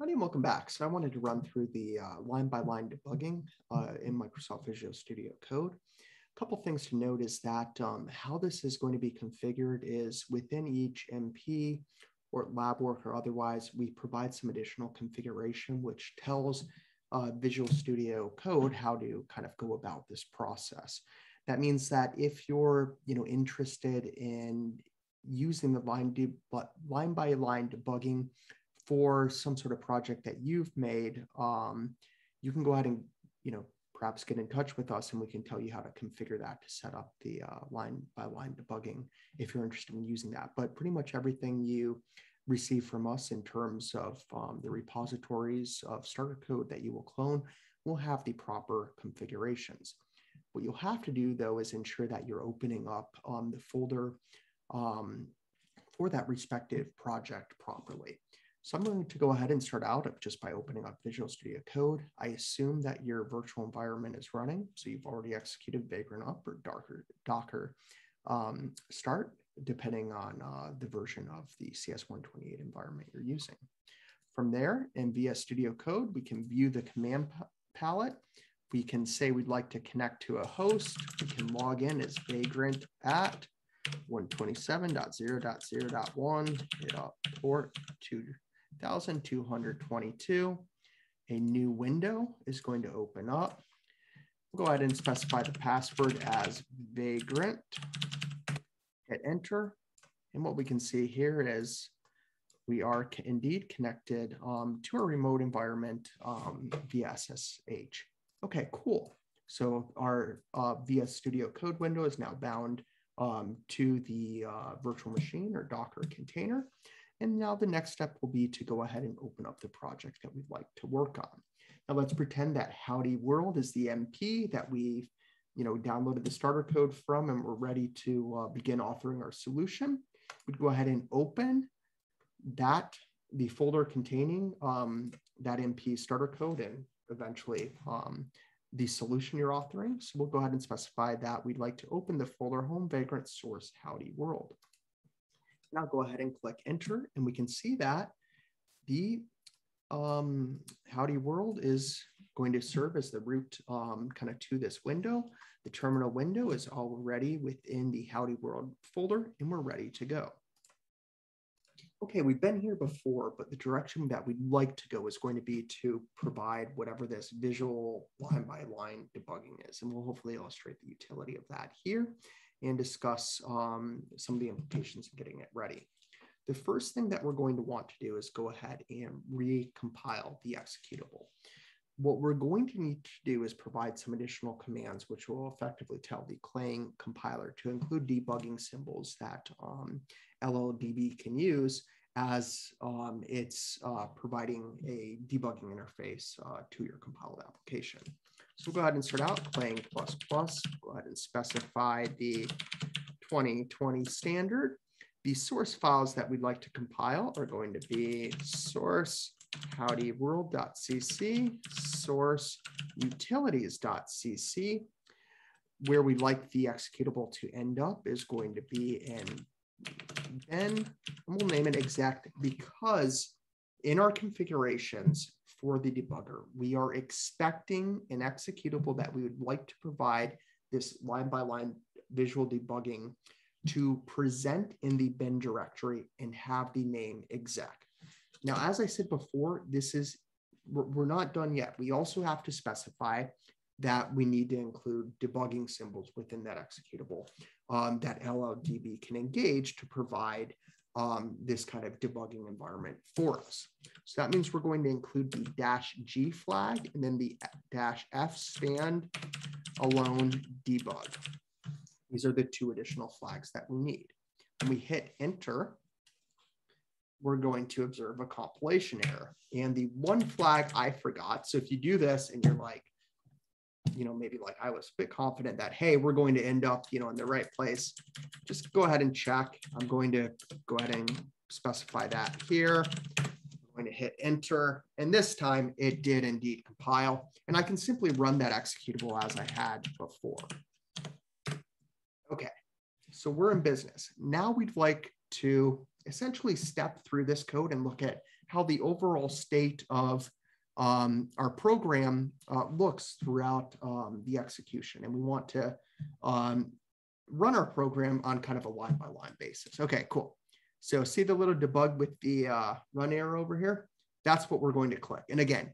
Howdy and welcome back. So I wanted to run through the line-by-line debugging in Microsoft Visual Studio Code. A couple things to note is that how this is going to be configured is within each MP or lab work or otherwise, we provide some additional configuration which tells Visual Studio Code how to kind of go about this process. That means that if you're interested in using the line-by-line debugging for some sort of project that you've made, you can go ahead and perhaps get in touch with us and we can tell you how to configure that to set up the line-by-line debugging if you're interested in using that. But pretty much everything you receive from us in terms of the repositories of starter code that you will clone will have the proper configurations. What you'll have to do though is ensure that you're opening up the folder for that respective project properly. So I'm going to go ahead and start out just by opening up Visual Studio Code. I assume that your virtual environment is running. So you've already executed Vagrant up or Docker start, depending on the version of the CS128 environment you're using. From there, in VS Studio Code, we can view the command palette. We can say we'd like to connect to a host. We can log in as Vagrant at 127.0.0.1, hit up port 2222. A new window is going to open up. We'll go ahead and specify the password as Vagrant, hit enter. And what we can see here is we are indeed connected to a remote environment via SSH. Okay, cool. So our VS Studio Code window is now bound to the virtual machine or Docker container. And now the next step will be to go ahead and open up the project that we'd like to work on. Now let's pretend that Howdy World is the MP that we've downloaded the starter code from and we're ready to begin authoring our solution. We'd go ahead and open the folder containing that MP starter code and eventually the solution you're authoring. So we'll go ahead and specify that we'd like to open the folder home vagrant source Howdy World. Now go ahead and click enter and we can see that the Howdy World is going to serve as the root kind of to this window. The terminal window is already within the Howdy World folder and we're ready to go. Okay, we've been here before, but the direction that we'd like to go is going to be to provide whatever this visual line-by-line debugging is. And we'll hopefully illustrate the utility of that here and discuss some of the implications of getting it ready. The first thing that we're going to want to do is go ahead and recompile the executable. What we're going to need to do is provide some additional commands, which will effectively tell the Clang compiler to include debugging symbols that lldb can use as it's providing a debugging interface to your compiled application. So we'll go ahead and start out Clang++. Go ahead and specify the 2020 standard. The source files that we'd like to compile are going to be source howdyworld.cc, source utilities.cc. Where we'd like the executable to end up is going to be in then, and we'll name it exec because in our configurations for the debugger, we are expecting an executable that we would like to provide this line-by-line visual debugging to present in the bin directory and have the name exec. Now, as I said before, we're not done yet. We also have to specify that we need to include debugging symbols within that executable that lldb can engage to provide this kind of debugging environment for us. So that means we're going to include the -G flag and then the -F stand alone debug. These are the two additional flags that we need. When we hit enter, we're going to observe a compilation error. And the one flag I forgot. So if you do this and you're like, maybe like I was a bit confident that, hey, we're going to end up, in the right place, just go ahead and check. I'm going to go ahead and specify that here. I'm going to hit enter. And this time it did indeed compile. And I can simply run that executable as I had before. Okay, so we're in business. Now we'd like to essentially step through this code and look at how the overall state of our program looks throughout the execution. And we want to run our program on kind of a line-by-line basis. Okay, cool. So see the little debug with the run arrow over here? That's what we're going to click. And again,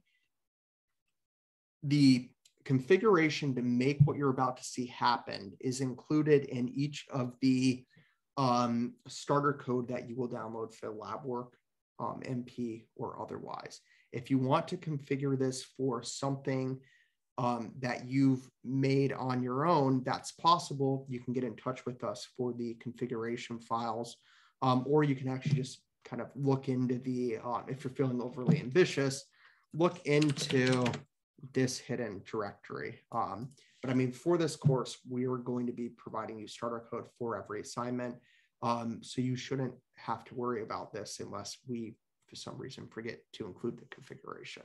the configuration to make what you're about to see happen is included in each of the starter code that you will download for lab work, MP, or otherwise. If you want to configure this for something that you've made on your own, that's possible. You can get in touch with us for the configuration files, or you can actually just kind of look into the, if you're feeling overly ambitious, look into this hidden directory. But I mean, for this course, we are going to be providing you starter code for every assignment. So you shouldn't have to worry about this unless we, for some reason, forget to include the configuration.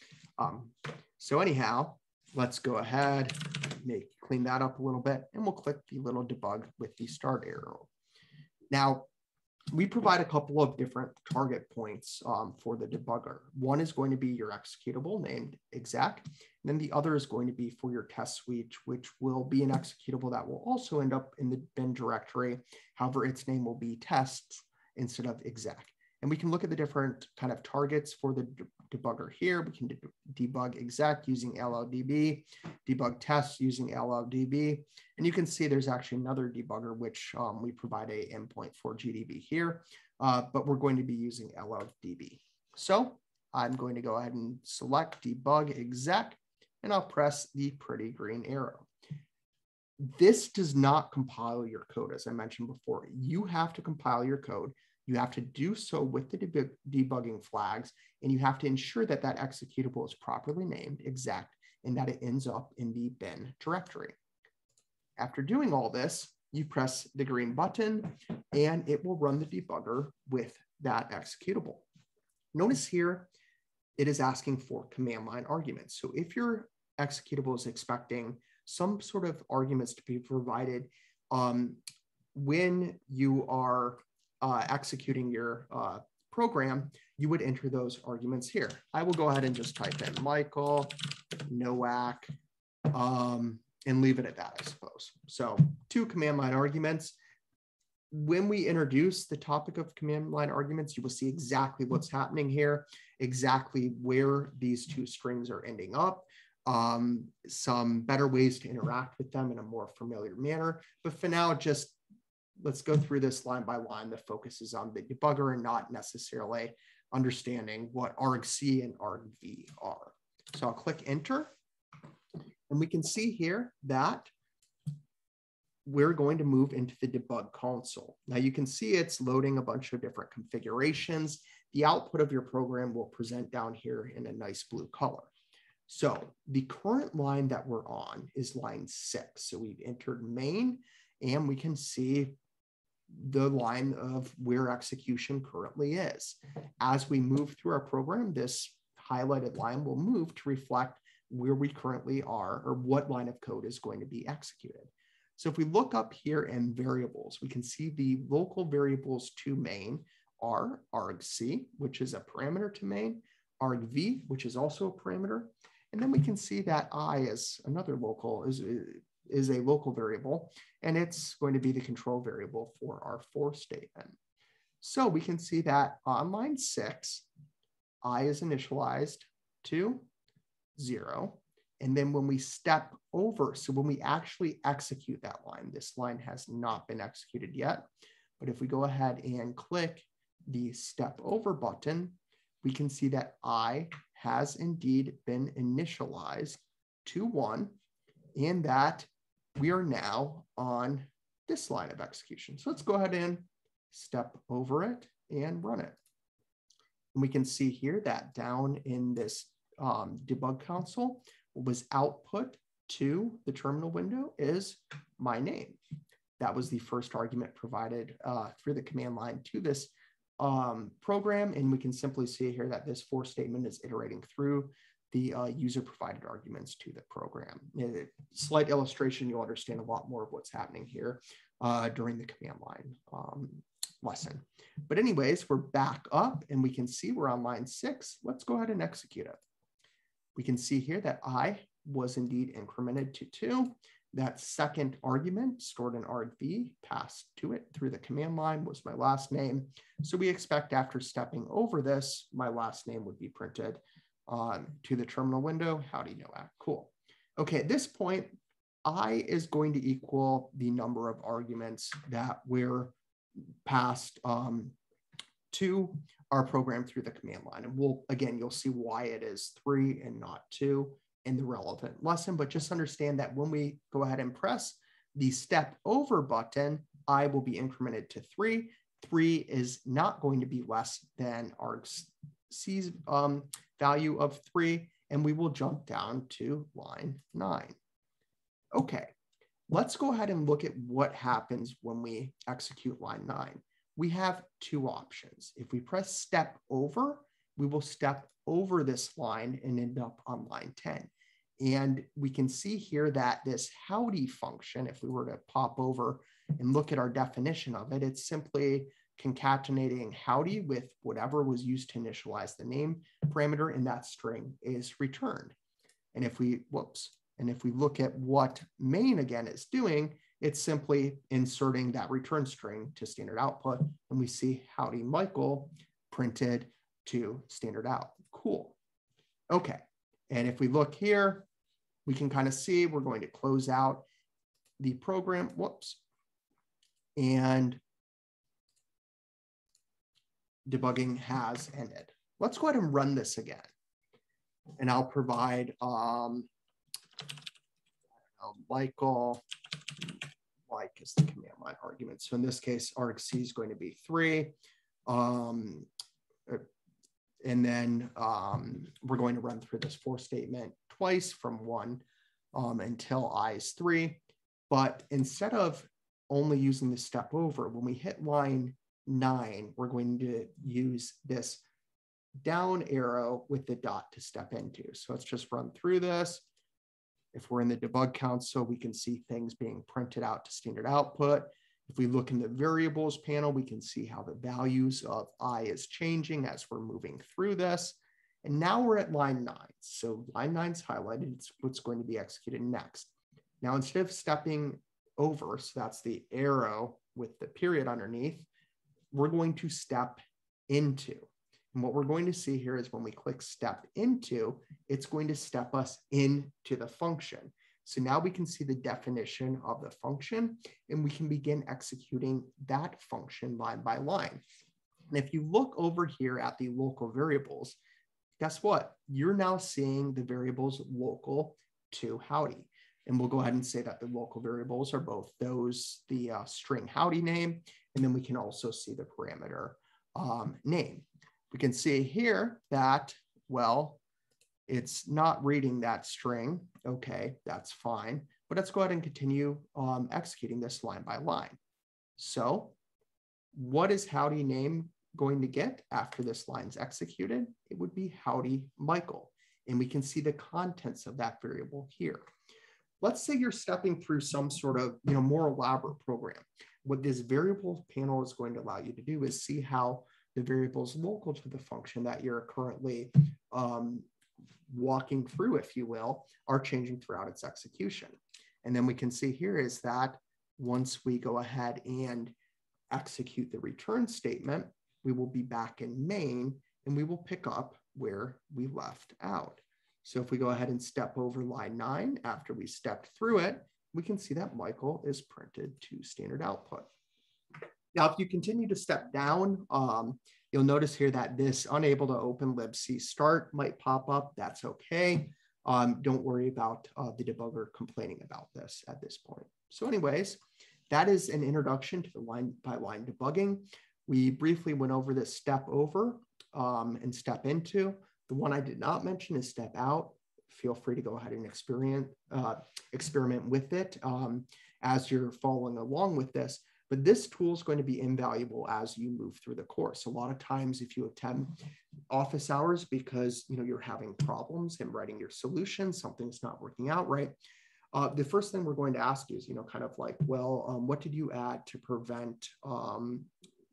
So anyhow, let's go ahead, clean that up a little bit, and we'll click the little debug with the start arrow. Now, we provide a couple of different target points for the debugger. One is going to be your executable named exec, and then the other is going to be for your test suite, which will be an executable that will also end up in the bin directory. However, its name will be tests instead of exec. And we can look at the different kind of targets for the debugger here. We can debug exec using lldb, debug tests using lldb. And you can see there's actually another debugger, which we provide a endpoint for GDB here, but we're going to be using lldb. So I'm going to go ahead and select debug exec, and I'll press the pretty green arrow. This does not compile your code, as I mentioned before. You have to compile your code. You have to do so with the debugging flags, and you have to ensure that that executable is properly named exec and that it ends up in the bin directory. After doing all this, you press the green button and it will run the debugger with that executable. Notice here, it is asking for command line arguments. So if your executable is expecting some sort of arguments to be provided when you are executing your program, you would enter those arguments here. I will go ahead and just type in Michael, Nowak, and leave it at that, I suppose. So 2 command line arguments. When we introduce the topic of command line arguments, you will see exactly what's happening here, exactly where these 2 strings are ending up, some better ways to interact with them in a more familiar manner. But for now, just let's go through this line by line that focuses on the debugger and not necessarily understanding what argc and argv are. So I'll click enter, and we can see here that we're going to move into the debug console. Now you can see it's loading a bunch of different configurations. The output of your program will present down here in a nice blue color. So the current line that we're on is line 6. So we've entered main, and we can see the line of where execution currently is. As we move through our program, this highlighted line will move to reflect where we currently are, or what line of code is going to be executed. So if we look up here in variables, we can see the local variables to main are argc, which is a parameter to main, argv, which is also a parameter, and then we can see that I is another local, is a local variable, and it's going to be the control variable for our for statement. So we can see that on line 6, I is initialized to 0. And then when we step over, so when we actually execute that line, this line has not been executed yet. But if we go ahead and click the step over button, we can see that I has indeed been initialized to 1, and that we are now on this line of execution. So let's go ahead and step over it and run it. And we can see here that down in this debug console, what was output to the terminal window is my name. That was the first argument provided through the command line to this program. And we can simply see here that this for statement is iterating through the user provided arguments to the program. In a slight illustration, you'll understand a lot more of what's happening here during the command line lesson. But anyways, we're back up and we can see we're on line 6. Let's go ahead and execute it. We can see here that I was indeed incremented to 2. That second argument stored in argv passed to it through the command line was my last name. So we expect after stepping over this, my last name would be printed to the terminal window. Howdy Noah. Cool. Okay, at this point, I is going to equal the number of arguments that we're passed to our program through the command line. And again, you'll see why it is 3 and not 2 in the relevant lesson, but just understand that when we go ahead and press the step over button, I will be incremented to 3. 3 is not going to be less than argc's value of 3, and we will jump down to line 9. Okay, let's go ahead and look at what happens when we execute line 9. We have 2 options. If we press step over, we will step over this line and end up on line 10. And we can see here that this howdy function, if we were to pop over and look at our definition of it, it's simply concatenating howdy with whatever was used to initialize the name parameter, and that string is returned. And if we, if we look at what main again is doing, it's simply inserting that return string to standard output, and we see howdy Michael printed to standard out. Cool. Okay. And if we look here, we can kind of see we're going to close out the program. And debugging has ended. Let's go ahead and run this again. And I'll provide Michael, like is the command line argument. So in this case, argc is going to be 3. And then we're going to run through this for statement twice from 1 until I is 3. But instead of only using the step over, when we hit line 9, we're going to use this down arrow with the dot to step into. So let's just run through this. If we're in the debug console, we can see things being printed out to standard output. If we look in the variables panel, we can see how the values of I is changing as we're moving through this. And now we're at line 9. So line 9 is highlighted. It's what's going to be executed next. Now, instead of stepping over, so that's the arrow with the period underneath, we're going to step into. And what we're going to see here is when we click step into, it's going to step us into the function. So now we can see the definition of the function, and we can begin executing that function line by line. And if you look over here at the local variables, guess what? You're now seeing the variables local to howdy. And we'll go ahead and say that the local variables are both those, the string howdy name, and then we can also see the parameter name. We can see here that, well, it's not reading that string. Okay, that's fine. But let's go ahead and continue executing this line by line. So what is howdy name going to get after this line's executed? It would be howdy Michael. And we can see the contents of that variable here. Let's say you're stepping through some sort of more elaborate program. What this variable panel is going to allow you to do is see how the variables local to the function that you're currently walking through, if you will, are changing throughout its execution. And then we can see here is that once we go ahead and execute the return statement, we will be back in main and we will pick up where we left out. So if we go ahead and step over line 9 after we stepped through it, we can see that Michael is printed to standard output. Now, if you continue to step down, you'll notice here that this unable to open libc start might pop up. That's okay. Don't worry about the debugger complaining about this at this point. So anyways, that is an introduction to the line-by-line debugging. We briefly went over this step over and step into. The one I did not mention is step out. Feel free to go ahead and experiment with it as you're following along with this. But this tool is going to be invaluable as you move through the course. A lot of times if you attend office hours because you're having problems in writing your solution, something's not working out right, the first thing we're going to ask you is, kind of like, well, what did you add to prevent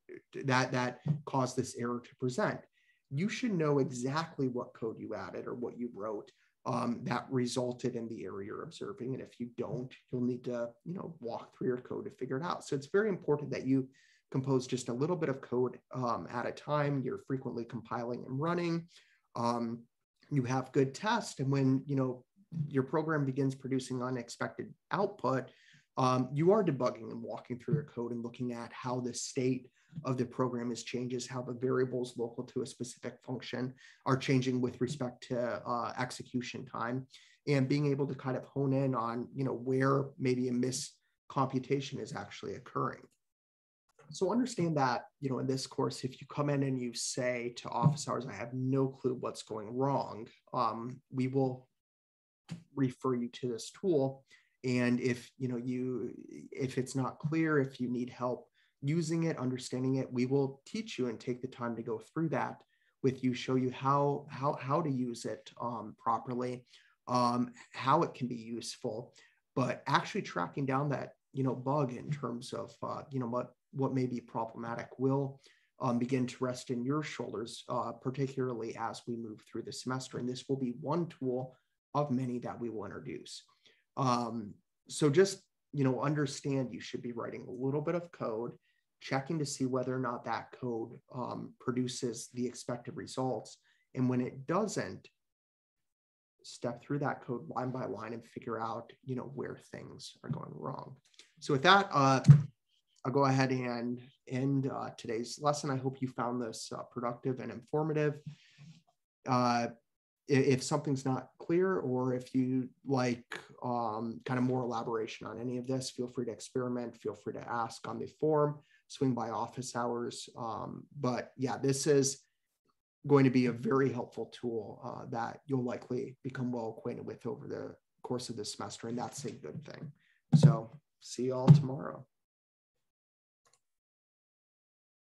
that caused this error to present. You should know exactly what code you added or what you wrote that resulted in the error you're observing. And if you don't, you'll need to, walk through your code to figure it out. So it's very important that you compose just a little bit of code at a time. You're frequently compiling and running. You have good tests. And when, your program begins producing unexpected output, you are debugging and walking through your code and looking at how the state of the program is changes, how the variables local to a specific function are changing with respect to execution time, and being able to kind of hone in on, where maybe a miscomputation is actually occurring. So understand that, in this course, if you come in and you say to office hours, I have no clue what's going wrong, we will refer you to this tool. And if, if it's not clear, if you need help using it, understanding it, we will teach you and take the time to go through that with you, show you how to use it properly, how it can be useful, but actually tracking down that, bug in terms of, what may be problematic will begin to rest in your shoulders, particularly as we move through the semester. And this will be one tool of many that we will introduce. So just, understand you should be writing a little bit of code, checking to see whether or not that code produces the expected results. And when it doesn't, step through that code line by line and figure out, where things are going wrong. So with that, I'll go ahead and end today's lesson. I hope you found this productive and informative. If something's not clear, or if you like kind of more elaboration on any of this, feel free to experiment, feel free to ask on the forum, swing by office hours. But yeah, this is going to be a very helpful tool that you'll likely become well acquainted with over the course of this semester, and that's a good thing. So see you all tomorrow.